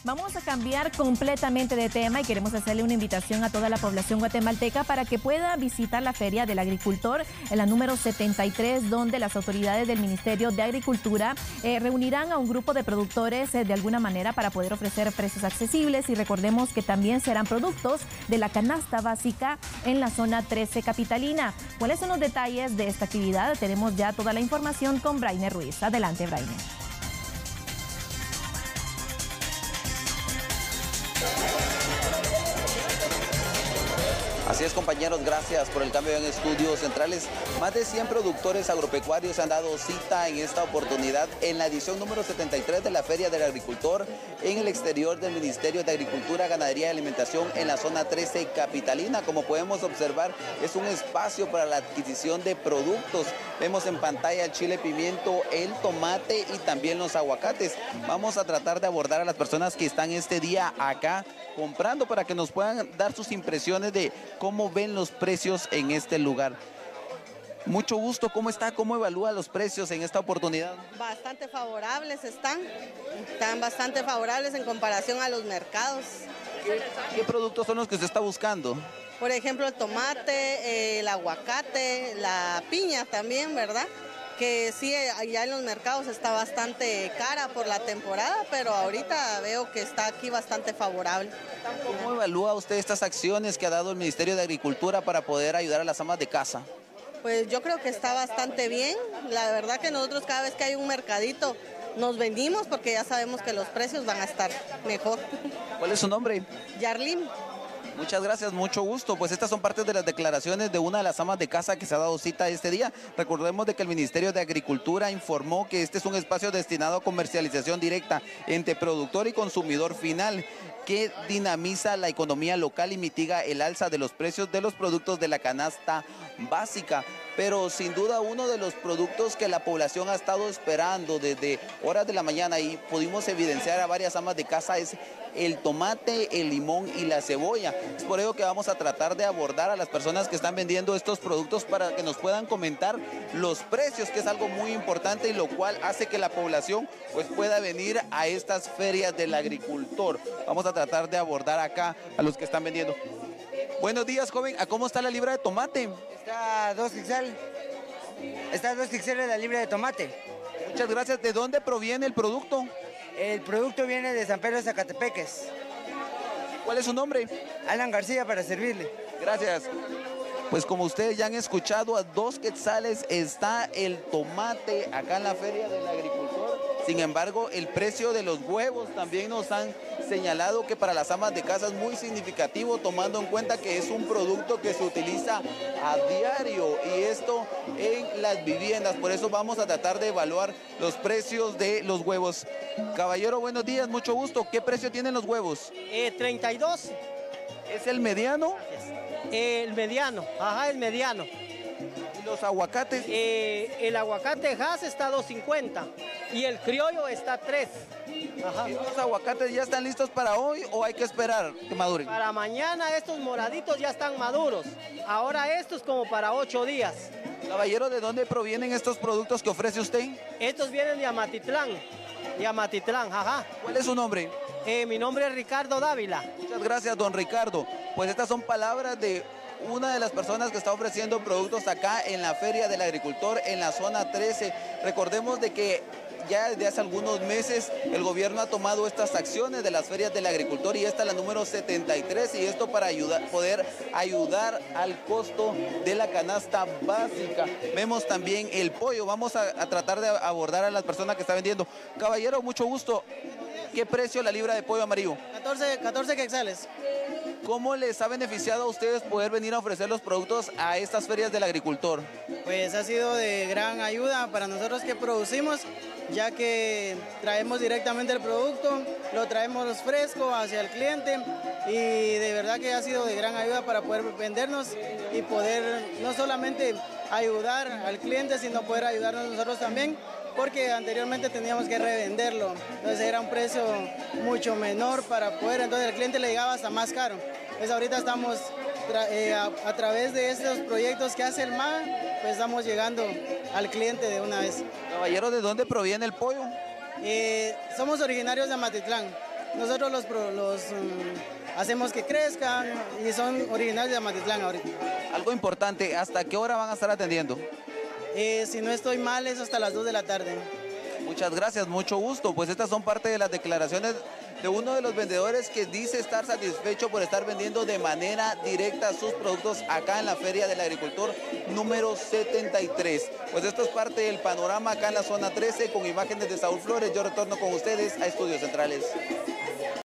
Vamos a cambiar completamente de tema y queremos hacerle una invitación a toda la población guatemalteca para que pueda visitar la Feria del Agricultor en la número 73, donde las autoridades del Ministerio de Agricultura reunirán a un grupo de productores de alguna manera para poder ofrecer precios accesibles, y recordemos que también serán productos de la canasta básica en la zona 13 capitalina. ¿Cuáles son los detalles de esta actividad? Tenemos ya toda la información con Brainer Ruiz. Adelante, Brainer. Así es, compañeros, gracias por el cambio en estudios centrales. Más de 100 productores agropecuarios han dado cita en esta oportunidad en la edición número 73 de la Feria del Agricultor en el exterior del Ministerio de Agricultura, Ganadería y Alimentación en la zona 13 capitalina. Como podemos observar, es un espacio para la adquisición de productos. Vemos en pantalla el chile pimiento, el tomate y también los aguacates. Vamos a tratar de abordar a las personas que están este día acá comprando para que nos puedan dar sus impresiones de cómo ven los precios en este lugar. Mucho gusto, ¿cómo está? ¿Cómo evalúa los precios en esta oportunidad? Bastante favorables están bastante favorables en comparación a los mercados. ¿Qué productos son los que usted está buscando? Por ejemplo, el tomate, el aguacate, la piña también, ¿verdad? Que sí, allá en los mercados está bastante cara por la temporada, pero ahorita veo que está aquí bastante favorable. ¿Cómo evalúa usted estas acciones que ha dado el Ministerio de Agricultura para poder ayudar a las amas de casa? Pues yo creo que está bastante bien. La verdad que nosotros cada vez que hay un mercadito nos venimos porque ya sabemos que los precios van a estar mejor. ¿Cuál es su nombre? Yarlín. Muchas gracias, mucho gusto. Pues estas son partes de las declaraciones de una de las amas de casa que se ha dado cita este día. Recordemos de que el Ministerio de Agricultura informó que este es un espacio destinado a comercialización directa entre productor y consumidor final, que dinamiza la economía local y mitiga el alza de los precios de los productos de la canasta básica. Pero sin duda uno de los productos que la población ha estado esperando desde horas de la mañana, y pudimos evidenciar a varias amas de casa, es el tomate, el limón y la cebolla. Es por ello que vamos a tratar de abordar a las personas que están vendiendo estos productos para que nos puedan comentar los precios, que es algo muy importante y lo cual hace que la población pues pueda venir a estas ferias del agricultor. Vamos a tratar de abordar acá a los que están vendiendo. Buenos días, joven. ¿A cómo está la libra de tomate? Está 2 XL. Está 2 XL la libra de tomate. Muchas gracias. ¿De dónde proviene el producto? El producto viene de San Pedro de Zacatepeques. ¿Cuál es su nombre? Alan García, para servirle. Gracias. Pues como ustedes ya han escuchado, a 2 quetzales está el tomate acá en la Feria del Agricultor. Sin embargo, el precio de los huevos también nos han señalado que para las amas de casa es muy significativo, tomando en cuenta que es un producto que se utiliza a diario, y esto en las viviendas. Por eso vamos a tratar de evaluar los precios de los huevos. Caballero, buenos días, mucho gusto. ¿Qué precio tienen los huevos? 32. ¿Es el mediano? El mediano, ajá, el mediano. ¿Y los aguacates? El aguacate Hass está 2.50 y el criollo está 3. Ajá. ¿Y los aguacates ya están listos para hoy o hay que esperar que maduren? Para mañana estos moraditos ya están maduros. Ahora estos como para 8 días. Caballero, ¿de dónde provienen estos productos que ofrece usted? Estos vienen de Amatitlán. De Amatitlán, ajá. ¿Cuál es su nombre? Mi nombre es Ricardo Dávila. Muchas gracias, don Ricardo. Pues estas son palabras de una de las personas que está ofreciendo productos acá en la Feria del Agricultor en la zona 13. Recordemos de que ya desde hace algunos meses el gobierno ha tomado estas acciones de las ferias del agricultor, y esta es la número 73, y esto para poder ayudar al costo de la canasta básica. Vemos también el pollo. Vamos a tratar de abordar a las personas que están vendiendo. Caballero, mucho gusto. ¿Qué precio la libra de pollo amarillo? 14 quetzales. ¿Cómo les ha beneficiado a ustedes poder venir a ofrecer los productos a estas ferias del agricultor? Pues ha sido de gran ayuda para nosotros que producimos, ya que traemos directamente el producto, lo traemos fresco hacia el cliente, y de verdad que ha sido de gran ayuda para poder vendernos y poder no solamente ayudar al cliente, sino poder ayudarnos nosotros también, porque anteriormente teníamos que revenderlo, entonces era un precio mucho menor para poder, entonces el cliente le llegaba hasta más caro. Entonces ahorita estamos a través de estos proyectos que hace el MA, pues estamos llegando al cliente de una vez. Caballero, ¿de dónde proviene el pollo? Somos originarios de Amatitlán. nosotros los hacemos que crezcan y son originales de Amatitlán ahorita. Algo importante, ¿hasta qué hora van a estar atendiendo? Si no estoy mal es hasta las 2 de la tarde. Muchas gracias, mucho gusto. Pues estas son parte de las declaraciones de uno de los vendedores que dice estar satisfecho por estar vendiendo de manera directa sus productos acá en la Feria del Agricultor número 73. Pues esto es parte del panorama acá en la zona 13 con imágenes de Saúl Flores. Yo retorno con ustedes a Estudios Centrales.